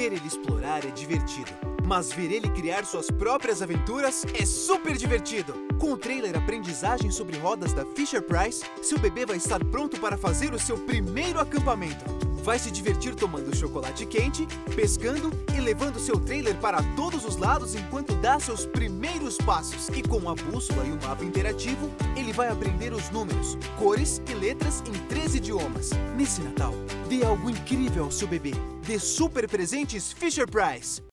Ver ele explorar é divertido, mas ver ele criar suas próprias aventuras é super divertido! Com o trailer Aprendizagem sobre Rodas da Fisher-Price, seu bebê vai estar pronto para fazer o seu primeiro acampamento. Vai se divertir tomando chocolate quente, pescando e levando seu trailer para todos os lados enquanto dá seus primeiros passos. E com a bússola e o mapa interativo, ele vai aprender os números, cores e letras em 3 idiomas. Nesse Natal, dê algo incrível ao seu bebê. Dê super presentes Fisher-Price!